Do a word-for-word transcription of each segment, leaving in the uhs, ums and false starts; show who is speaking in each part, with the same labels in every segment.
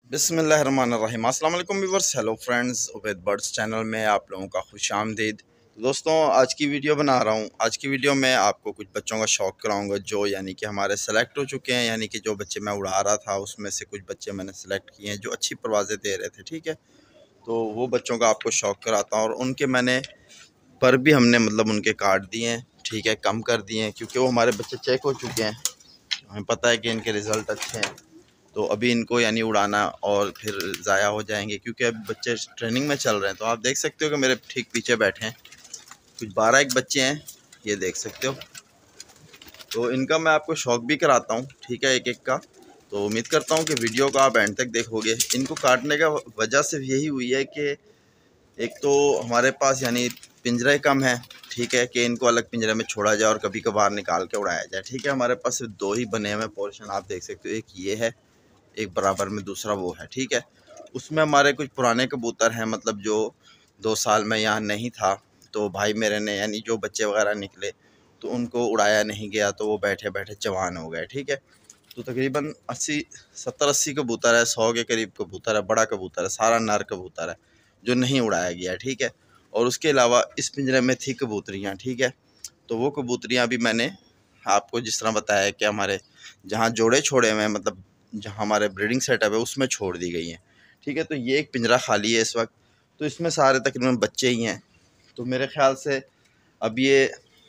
Speaker 1: बिस्मिल्लाहिर्रहमानिर्रहीम। अस्सलाम वालेकुम viewers, hello friends, Ubaid birds channel में आप लोगों का खुशामदीद। दोस्तों, आज की वीडियो बना रहा हूँ। आज की वीडियो में आपको कुछ बच्चों का शौक़ कराऊंगा जो यानी कि हमारे सेलेक्ट हो चुके हैं। यानी कि जो बच्चे मैं उड़ा रहा था उसमें से कुछ बच्चे मैंने सेलेक्ट किए हैं जो अच्छी परवाज़ें दे रहे थे। ठीक है, तो वो बच्चों का आपको शौक़ कराता हूँ। और उनके मैंने पर भी हमने मतलब उनके काट दिए हैं, ठीक है, कम कर दिए हैं, क्योंकि वो हमारे बच्चे चेक हो चुके हैं। हमें पता है कि इनके रिज़ल्ट अच्छे हैं, तो अभी इनको यानी उड़ाना और फिर ज़ाया हो जाएंगे, क्योंकि अब बच्चे ट्रेनिंग में चल रहे हैं। तो आप देख सकते हो कि मेरे ठीक पीछे बैठे हैं कुछ बारह एक बच्चे हैं, ये देख सकते हो। तो इनका मैं आपको शौक़ भी कराता हूँ, ठीक है, एक एक का। तो उम्मीद करता हूँ कि वीडियो को आप एंड तक देखोगे। इनको काटने का वजह सिर्फ यही हुई है कि एक तो हमारे पास यानी पिंजरे कम है, ठीक है, कि इनको अलग पिंजरे में छोड़ा जाए और कभी कभार निकाल के उड़ाया जाए। ठीक है, हमारे पास सिर्फ दो ही बने हुए पोर्शन, आप देख सकते हो, एक ये है, एक बराबर में दूसरा वो है। ठीक है, उसमें हमारे कुछ पुराने कबूतर हैं, मतलब जो दो साल में यहाँ नहीं था, तो भाई मेरे ने यानी जो बच्चे वगैरह निकले तो उनको उड़ाया नहीं गया, तो वो बैठे बैठे जवान हो गए। ठीक है, तो तकरीबन अस्सी सत्तर अस्सी कबूतर है, सौ के करीब कबूतर है, बड़ा कबूतर है, सारा नर कबूतर है जो नहीं उड़ाया गया। ठीक है, और उसके अलावा इस पिंजरे में थी कबूतरियाँ। ठीक है, तो वो कबूतरियाँ भी मैंने आपको जिस तरह बताया कि हमारे जहाँ जोड़े छोड़े हुए हैं, मतलब जहाँ हमारे ब्रीडिंग सेटअप है उसमें छोड़ दी गई हैं। ठीक है, तो ये एक पिंजरा खाली है इस वक्त, तो इसमें सारे तकरीबन बच्चे ही हैं। तो मेरे ख्याल से अब ये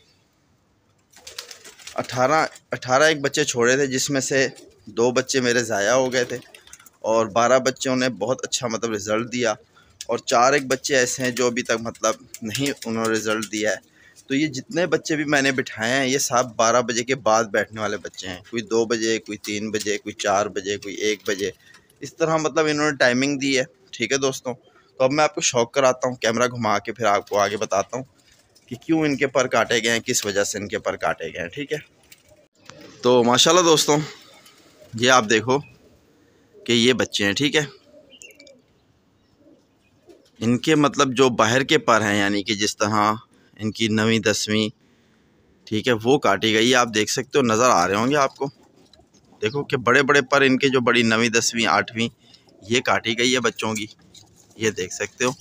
Speaker 1: अठारह अठारह एक बच्चे छोड़े थे, जिसमें से दो बच्चे मेरे ज़ाया हो गए थे और बारह बच्चों ने बहुत अच्छा मतलब रिज़ल्ट दिया, और चार एक बच्चे ऐसे हैं जो अभी तक मतलब नहीं उन्होंने रिज़ल्ट दिया है। तो ये जितने बच्चे भी मैंने बिठाए हैं ये सब बारह बजे के बाद बैठने वाले बच्चे हैं। कोई दो बजे, कोई तीन बजे, कोई चार बजे, कोई एक बजे, इस तरह मतलब इन्होंने टाइमिंग दी है। ठीक है दोस्तों, तो अब मैं आपको शौक़ कराता हूँ, कैमरा घुमा के फिर आपको आगे बताता हूँ कि क्यों इनके पर काटे गए हैं, किस वजह से इनके पर काटे गए हैं। ठीक है, तो माशाल्लाह दोस्तों, ये आप देखो कि ये बच्चे हैं। ठीक है, इनके मतलब जो बाहर के पर हैं, यानी कि जिस तरह इनकी नवीं दसवीं, ठीक है, वो काटी गई है। आप देख सकते हो, नज़र आ रहे होंगे आपको। देखो कि बड़े बड़े पर इनके जो बड़ी नवीं दसवीं आठवीं ये काटी गई है बच्चों की, ये देख सकते हो।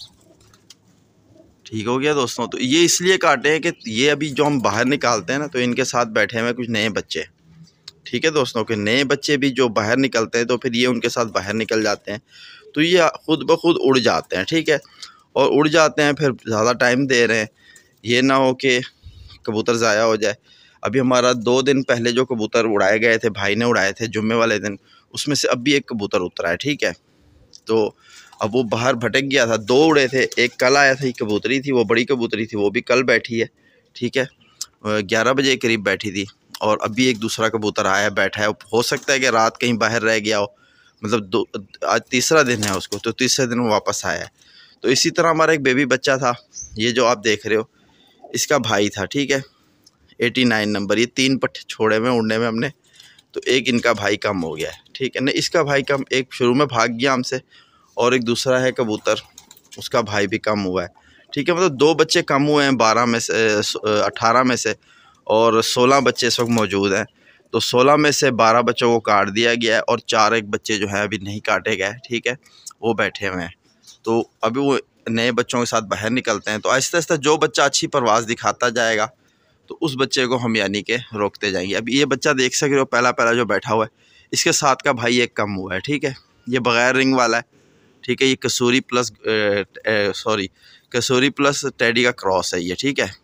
Speaker 1: ठीक हो गया दोस्तों, तो ये इसलिए काटे हैं कि ये अभी जो हम बाहर निकालते हैं ना, तो इनके साथ बैठे हुए कुछ नए बच्चे। ठीक है दोस्तों, के नए बच्चे भी जो बाहर निकलते हैं तो फिर ये उनके साथ बाहर निकल जाते हैं, तो ये खुद ब खुद उड़ जाते हैं। ठीक है, और उड़ जाते हैं, फिर ज़्यादा टाइम दे रहे हैं, ये ना हो कि कबूतर ज़ाया हो जाए। अभी हमारा दो दिन पहले जो कबूतर उड़ाए गए थे, भाई ने उड़ाए थे जुम्मे वाले दिन, उसमें से अब भी एक कबूतर उतरा है। ठीक है, तो अब वो बाहर भटक गया था, दो उड़े थे, एक कल आया था, एक कबूतरी थी, वो बड़ी कबूतरी थी, वो भी कल बैठी है। ठीक है, ग्यारह बजे के करीब बैठी थी, और अभी एक दूसरा कबूतर आया बैठा है। हो सकता है कि रात कहीं बाहर रह गया हो, मतलब दो आज तीसरा दिन है उसको, तो तीसरे दिन वो वापस आया है। तो इसी तरह हमारा एक बेबी बच्चा था, ये जो आप देख रहे हो, इसका भाई था। ठीक है, एटी नाइन नंबर, ये तीन पट्टे छोड़े में उड़ने में हमने, तो एक इनका भाई कम हो गया है। ठीक है, नहीं इसका भाई कम, एक शुरू में भाग गया हमसे, और एक दूसरा है कबूतर, उसका भाई भी कम हुआ है। ठीक है, मतलब दो बच्चे कम हुए हैं बारह में से, अठारह में से, और सोलह बच्चे इस वक्त मौजूद हैं। तो सोलह में से बारह बच्चों को काट दिया गया है, और चार एक बच्चे जो हैं अभी नहीं काटे गए। ठीक है, वो बैठे हुए हैं, तो अभी वो नए बच्चों के साथ बाहर निकलते हैं। तो आहिस्ता आहिस्ता जो बच्चा अच्छी परवाज़ दिखाता जाएगा तो उस बच्चे को हम यानी कि रोकते जाएंगे। अभी ये बच्चा देख सक रहे हो, पहला पहला जो बैठा हुआ है, इसके साथ का भाई एक कम हुआ है। ठीक है, ये बग़ैर रिंग वाला है। ठीक है, ये Kasuri plus sorry Kasuri plus teddy का क्रॉस है ये। ठीक है,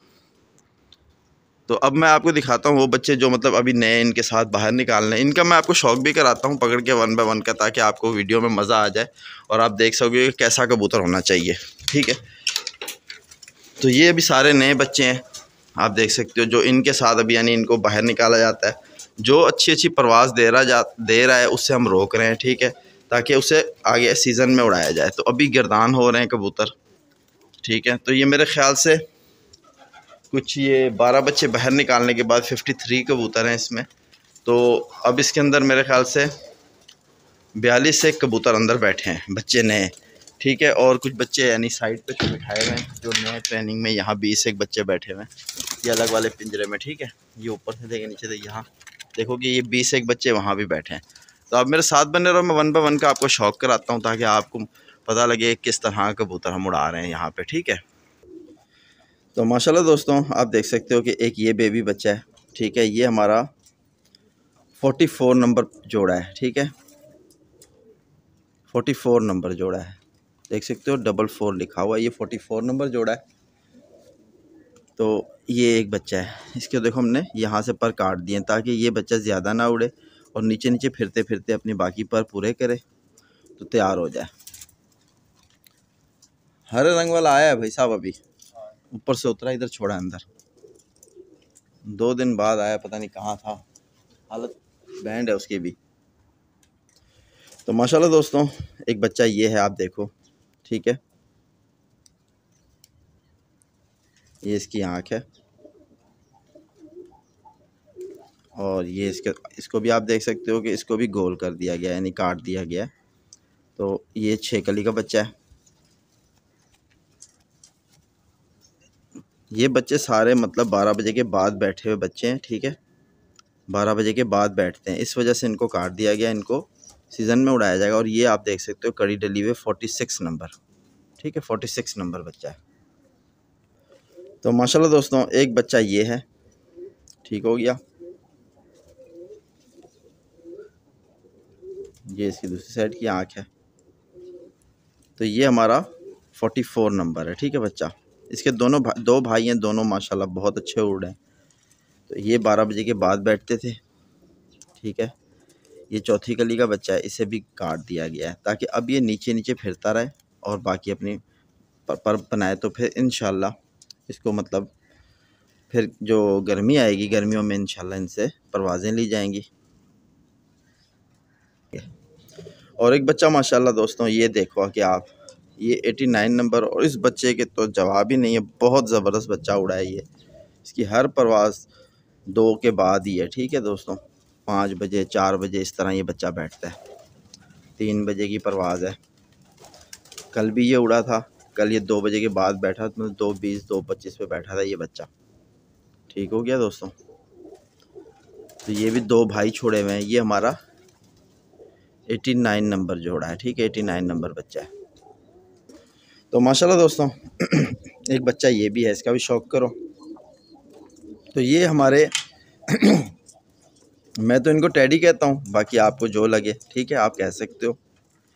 Speaker 1: तो अब मैं आपको दिखाता हूँ वो बच्चे जो मतलब अभी नए इनके साथ बाहर निकालने, इनका मैं आपको शौक़ भी कराता हूँ पकड़ के वन बाय वन का, ताकि आपको वीडियो में मज़ा आ जाए और आप देख सकोगे कि कैसा कबूतर होना चाहिए। ठीक है, तो ये अभी सारे नए बच्चे हैं, आप देख सकते हो, जो इनके साथ अभी यानी इनको बाहर निकाला जाता है। जो अच्छी अच्छी परवाज़ दे रहा जा दे रहा है उससे हम रोक रहे हैं। ठीक है, ताकि उसे आगे सीज़न में उड़ाया जाए। तो अभी गिरदान हो रहे हैं कबूतर। ठीक है, तो ये मेरे ख़्याल से कुछ ये बारह बच्चे बाहर निकालने के बाद फिफ्टी थ्री कबूतर हैं इसमें। तो अब इसके अंदर मेरे ख़्याल से बयालीस से कबूतर अंदर बैठे हैं, बच्चे नए। ठीक है, और कुछ बच्चे यानी साइड पे जो बिठाए हुए हैं जो नए ट्रेनिंग में, यहाँ बीस एक बच्चे बैठे हुए हैं ये अलग वाले पिंजरे में। ठीक है, ये ऊपर से देखे नीचे से यहाँ देखो कि ये बीस एक बच्चे वहाँ भी बैठे हैं। तो आप मेरे साथ बने रहो, मैं वन बाय वन का आपको शौक कराता हूँ ताकि आपको पता लगे किस तरह कबूतर हम उड़ा रहे हैं यहाँ पे, ठीक है। तो माशाल्लाह दोस्तों आप देख सकते हो कि एक ये बेबी बच्चा है, ठीक है। ये हमारा फोर्टी फोर नंबर जोड़ा है, ठीक है। फोर्टी फोर नंबर जोड़ा है, देख सकते हो डबल फोर लिखा हुआ है, ये फोर्टी फोर नंबर जोड़ा है। तो ये एक बच्चा है, इसके देखो हमने यहाँ से पर काट दिए ताकि ये बच्चा ज़्यादा ना उड़े और नीचे नीचे फिरते फिरते अपनी बाकी पर पूरे करे तो तैयार हो जाए। हरे रंग वाला आया है भाई साहब, अभी ऊपर से उतरा, इधर छोड़ा अंदर, दो दिन बाद आया, पता नहीं कहाँ था, हालत बैंड है उसकी भी। तो माशाल्लाह दोस्तों एक बच्चा ये है, आप देखो, ठीक है। ये इसकी आँख है और ये इसके इसको भी आप देख सकते हो कि इसको भी गोल कर दिया गया, यानी काट दिया गया। तो ये छः कली का बच्चा है। ये बच्चे सारे मतलब बारह बजे के बाद बैठे हुए बच्चे हैं, ठीक है। बारह बजे के बाद बैठते हैं, इस वजह से इनको काट दिया गया, इनको सीज़न में उड़ाया जाएगा। और ये आप देख सकते हो कड़ी डली हुई फोर्टी सिक्स नंबर, ठीक है, फोर्टी सिक्स नंबर बच्चा है। तो माशाल्लाह दोस्तों एक बच्चा ये है, ठीक हो गया। ये इसकी दूसरी साइड की आँख है। तो ये हमारा फोर्टी फोर नंबर है, ठीक है बच्चा। इसके दोनों भा, दो भाई हैं, दोनों माशाल्लाह बहुत अच्छे उड़ रहे हैं। तो ये बारह बजे के बाद बैठते थे, ठीक है। ये चौथी कली का बच्चा है, इसे भी काट दिया गया है ताकि अब ये नीचे नीचे फिरता रहे और बाकी अपनी पर, पर बनाए। तो फिर इंशाल्लाह इसको मतलब फिर जो गर्मी आएगी, गर्मियों में इंशाल्लाह इनसे परवाज़ें ली जाएंगी। और एक बच्चा माशाल्लाह दोस्तों ये देखो कि आप, ये नवासी नंबर, और इस बच्चे के तो जवाब ही नहीं है, बहुत ज़बरदस्त बच्चा उड़ा है ये। इसकी हर परवाज़ दो के बाद ही है, ठीक है दोस्तों। पाँच बजे चार बजे इस तरह ये बच्चा बैठता है। तीन बजे की परवाज़ है, कल भी ये उड़ा था, कल ये दो बजे के बाद बैठा, मतलब दो बीस दो पच्चीस पे बैठा था ये बच्चा, ठीक हो गया दोस्तों। तो ये भी दो भाई छोड़े हुए हैं। ये हमारा नवासी नंबर जोड़ा है, ठीक है, नवासी नंबर बच्चा है। तो माशाल्लाह दोस्तों एक बच्चा ये भी है, इसका भी शौक करो। तो ये हमारे मैं तो इनको टैडी कहता हूँ, बाकी आपको जो लगे, ठीक है, आप कह सकते हो।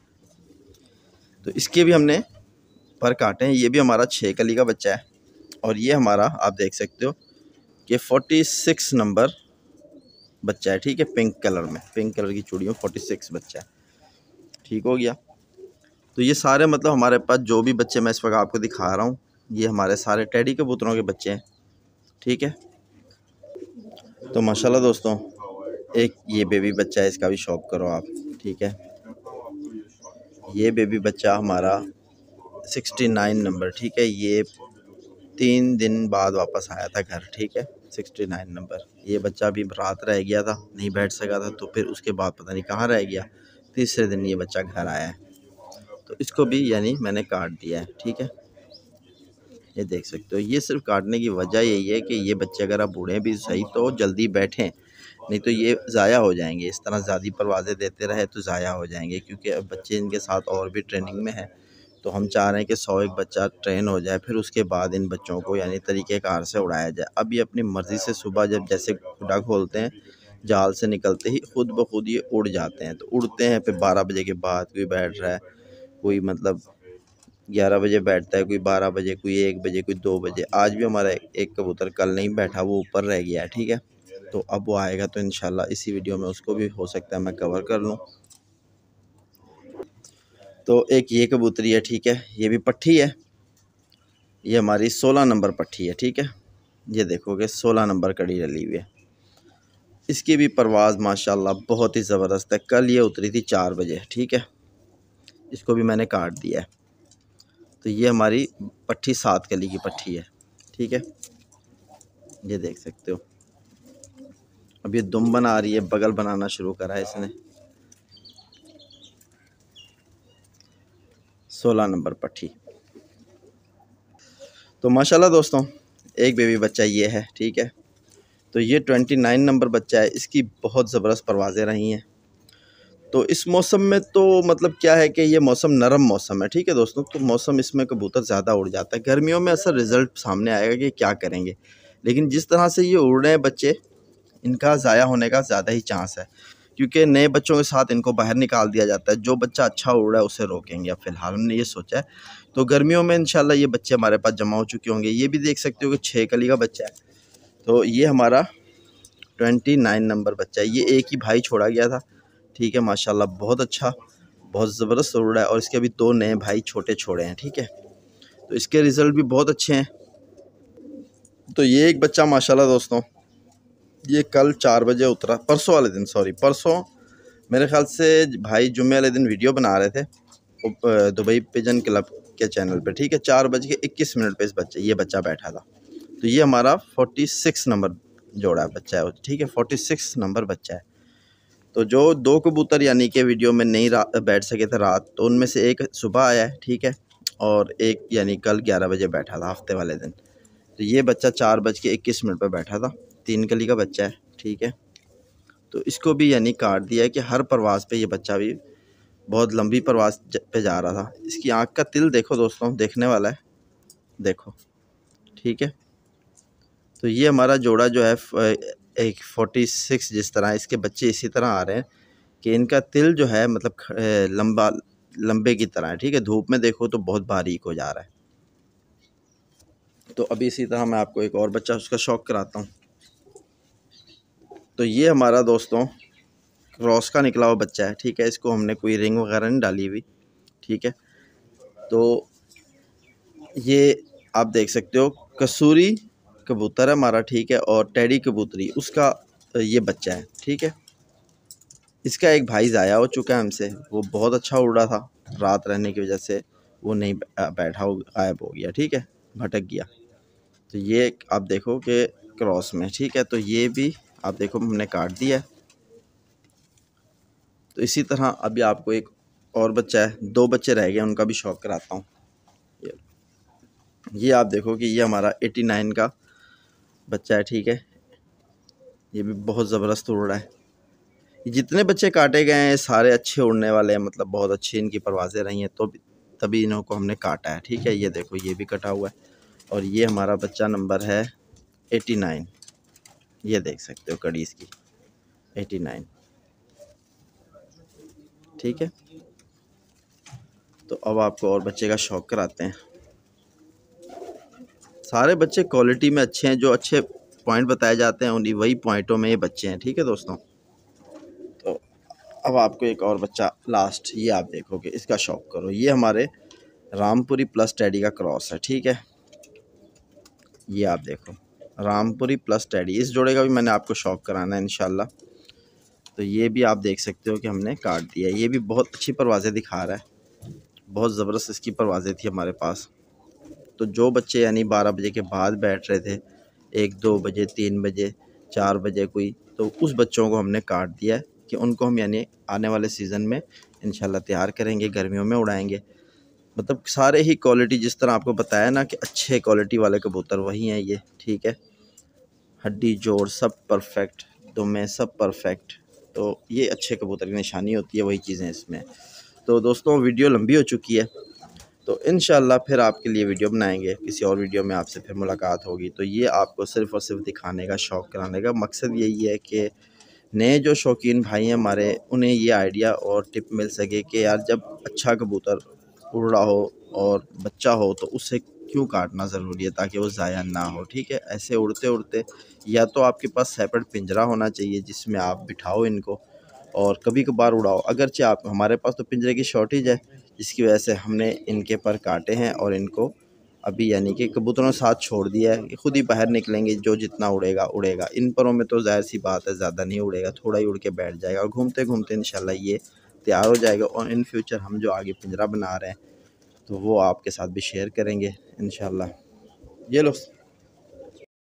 Speaker 1: तो इसके भी हमने पर काटे हैं। ये भी हमारा छः कली का बच्चा है और ये हमारा आप देख सकते हो कि फोर्टी सिक्स नंबर बच्चा है, ठीक है। पिंक कलर में, पिंक कलर की चूड़ियों फोर्टी सिक्स बच्चा है, ठीक हो गया। तो ये सारे मतलब हमारे पास जो भी बच्चे मैं इस वक्त आपको दिखा रहा हूँ, ये हमारे सारे टैडी कबूतरों के बच्चे हैं, ठीक है। तो माशाल्लाह दोस्तों एक ये बेबी बच्चा है, इसका भी शौक करो आप, ठीक है। ये बेबी बच्चा हमारा सिक्सटी नाइन नंबर, ठीक है। ये तीन दिन बाद वापस आया था घर, ठीक है, सिक्सटी नाइन नंबर। ये बच्चा भी रात रह गया था, नहीं बैठ सका था, तो फिर उसके बाद पता नहीं कहाँ रह गया, तीसरे दिन ये बच्चा घर आया है। तो इसको भी यानी मैंने काट दिया है, ठीक है। ये देख सकते हो, ये सिर्फ काटने की वजह यही है कि ये बच्चे अगर आप बूढ़े भी सही तो जल्दी बैठें, नहीं तो ये ज़ाया हो जाएंगे। इस तरह ज़्यादा परवाज़ें देते रहे तो ज़ाया हो जाएंगे, क्योंकि अब बच्चे इनके साथ और भी ट्रेनिंग में है। तो हम चाह रहे हैं कि सौ एक बच्चा ट्रेन हो जाए, फिर उसके बाद इन बच्चों को यानी तरीक़ेकार से उड़ाया जाए। अब ये अपनी मर्ज़ी से सुबह जब जैसे खुडा खोलते हैं, जाल से निकलते ही खुद ब खुद ये उड़ जाते हैं। तो उड़ते हैं, फिर बारह बजे के बाद कोई बैठ रहा है, कोई मतलब ग्यारह बजे बैठता है, कोई बारह बजे, कोई एक बजे, कोई दो बजे। आज भी हमारा एक कबूतर कल नहीं बैठा, वो ऊपर रह गया है, ठीक है। तो अब वो आएगा तो इंशाल्लाह इसी वीडियो में उसको भी हो सकता है मैं कवर कर लूँ। तो एक ये कबूतरी है, ठीक है, ये भी पट्ठी है। ये हमारी सोलह नंबर पट्ठी है, ठीक है। ये देखोगे सोलह नंबर कड़ी डली हुई है। इसकी भी परवाज़ माशाल्लाह बहुत ही ज़बरदस्त है। कल ये उतरी थी चार बजे, ठीक है। इसको भी मैंने काट दिया है। तो ये हमारी पट्ठी सात कली की पट्ठी है, ठीक है। ये देख सकते हो, अब ये दुम बना रही है, बगल बनाना शुरू करा है इसने। सोलह नंबर पट्ठी। तो माशाल्लाह दोस्तों एक बेबी बच्चा ये है, ठीक है। तो ये उनतीस नंबर बच्चा है, इसकी बहुत ज़बरदस्त परवाज़ें रही हैं। तो इस मौसम में तो मतलब क्या है कि ये मौसम नरम मौसम है, ठीक है दोस्तों, तो मौसम इसमें कबूतर ज़्यादा उड़ जाता है। गर्मियों में असर रिज़ल्ट सामने आएगा कि क्या करेंगे, लेकिन जिस तरह से ये उड़ रहे हैं बच्चे, इनका ज़ाया होने का ज़्यादा ही चांस है, क्योंकि नए बच्चों के साथ इनको बाहर निकाल दिया जाता है। जो बच्चा अच्छा उड़ रहा है उसे रोकेंगे अब फ़िलहाल हमने ये सोचा है। तो गर्मियों में इंशाल्लाह ये बच्चे हमारे पास जमा हो चुके होंगे। ये भी देख सकते हो कि छः कली का बच्चा है। तो ये हमारा ट्वेंटी नाइन नंबर बच्चा है। ये एक ही भाई छोड़ा गया था, ठीक है, माशाल्लाह बहुत अच्छा, बहुत ज़बरदस्त उड़ रहा है। और इसके अभी दो नए भाई छोटे छोड़े हैं, ठीक है, तो इसके रिज़ल्ट भी बहुत अच्छे हैं। तो ये एक बच्चा माशाल्लाह दोस्तों, ये कल चार बजे उतरा, परसों वाले दिन, सॉरी परसों मेरे ख्याल से भाई जुम्मे वाले दिन वीडियो बना रहे थे दुबई पिजन क्लब के चैनल पे, ठीक है, चार बज के इक्कीस मिनट पे इस बच्चे ये बच्चा बैठा था। तो ये हमारा फोर्टी सिक्स नंबर जोड़ा बच्चा है, ठीक है, फोर्टी सिक्स नंबर बच्चा है। तो जो दो कबूतर यानी कि वीडियो में नहीं बैठ सके थे रात, तो उनमें से एक सुबह आया है, ठीक है, और एक यानी कल ग्यारह बजे बैठा था हफ्ते वाले दिन। तो ये बच्चा चार बज के इक्कीस मिनट पर बैठा था, तीन कली का बच्चा है, ठीक है। तो इसको भी यानी काट दिया है कि हर परवाज़ पे ये बच्चा भी बहुत लंबी परवाज़ पे जा रहा था। इसकी आँख का तिल देखो दोस्तों, देखने वाला है, देखो, ठीक है। तो ये हमारा जोड़ा जो है एक फोर्टी सिक्स, जिस तरह इसके बच्चे इसी तरह आ रहे हैं कि इनका तिल जो है मतलब लंबा लंबे की तरह है, ठीक है। धूप में देखो तो बहुत बारीक हो जा रहा है। तो अभी इसी तरह मैं आपको एक और बच्चा उसका शौक कराता हूँ। तो ये हमारा दोस्तों क्रॉस का निकला हुआ बच्चा है, ठीक है। इसको हमने कोई रिंग वगैरह नहीं डाली हुई, ठीक है। तो ये आप देख सकते हो कसूरी कबूतर है हमारा, ठीक है, और टेडी कबूतरी उसका ये बच्चा है, ठीक है। इसका एक भाई ज़ाया हो चुका है हमसे, वो बहुत अच्छा उड़ रहा था, रात रहने की वजह से वो नहीं बैठा, हो गायब हो गया, ठीक है, भटक गया। तो ये आप देखो कि क्रॉस में, ठीक है। तो ये भी आप देखो हमने काट दिया है। तो इसी तरह अभी आपको एक और बच्चा है, दो बच्चे रह गए, उनका भी शौक कराता हूँ। ये ये आप देखो कि ये हमारा एटी नाइन का बच्चा है, ठीक है। ये भी बहुत ज़बरदस्त उड़ रहा है। जितने बच्चे काटे गए हैं सारे अच्छे उड़ने वाले हैं, मतलब बहुत अच्छी इनकी परवाज़ें रही हैं, तो तभी इन्हों को हमने काटा है, ठीक है। ये देखो ये भी कटा हुआ है। और ये हमारा बच्चा नंबर है एटी नाइन, ये देख सकते हो कड़ी इसकी एटी नाइन, ठीक है। तो अब आपको और बच्चे का शौक कराते हैं। सारे बच्चे क्वालिटी में अच्छे हैं, जो अच्छे पॉइंट बताए जाते हैं उन्हीं वही पॉइंटों में ये बच्चे हैं, ठीक है दोस्तों। तो अब आपको एक और बच्चा लास्ट, ये आप देखोगे, इसका शौक करो। ये हमारे रामपुरी प्लस टेडी का क्रॉस है, ठीक है। ये आप देखो रामपुरी प्लस टेडी, इस जोड़े का भी मैंने आपको शौक कराना है इंशाल्लाह। तो ये भी आप देख सकते हो कि हमने काट दिया। ये भी बहुत अच्छी परवाज़ें दिखा रहा है, बहुत ज़बरदस्त इसकी परवाज़ें थी हमारे पास। तो जो बच्चे यानी बारह बजे के बाद बैठ रहे थे, एक दो बजे, तीन बजे, चार बजे कोई, तो उस बच्चों को हमने काट दिया है कि उनको हम यानी आने वाले सीज़न में इंशाल्लाह तैयार करेंगे, गर्मियों में उड़ाएंगे। मतलब सारे ही क्वालिटी जिस तरह आपको बताया ना कि अच्छे क्वालिटी वाले कबूतर वही हैं ये, ठीक है। हड्डी जोड़ सब परफेक्ट, दुमें सब परफेक्ट। तो ये अच्छे कबूतर की निशानी होती है, वही चीज़ें इसमें। तो दोस्तों वीडियो लंबी हो चुकी है, तो इंशाल्लाह फिर आपके लिए वीडियो बनाएंगे, किसी और वीडियो में आपसे फिर मुलाकात होगी। तो ये आपको सिर्फ़ और सिर्फ दिखाने का, शौक़ कराने का मकसद यही है कि नए जो शौकीन भाई हैं हमारे, उन्हें ये आइडिया और टिप मिल सके कि यार जब अच्छा कबूतर उड़ रहा हो और बच्चा हो तो उसे क्यों काटना ज़रूरी है, ताकि वो ज़ाया ना हो, ठीक है। ऐसे उड़ते उड़ते या तो आपके पास सेपरेट पिंजरा होना चाहिए जिसमें आप बिठाओ इनको और कभी कभार उड़ाओ। अगरचे आप, हमारे पास तो पिंजरे की शॉर्टेज है, जिसकी वजह से हमने इनके पर काटे हैं और इनको अभी यानी कि कबूतरों के साथ छोड़ दिया है कि खुद ही बाहर निकलेंगे, जो जितना उड़ेगा उड़ेगा। इन परों में तो ज़ाहिर सी बात है ज़्यादा नहीं उड़ेगा, थोड़ा ही उड़ के बैठ जाएगा और घूमते घूमते इंशाल्लाह ये तैयार हो जाएगा। और इन फ्यूचर हम जो आगे पिंजरा बना रहे हैं तो वो आपके साथ भी शेयर करेंगे इंशाल्लाह। ये लो।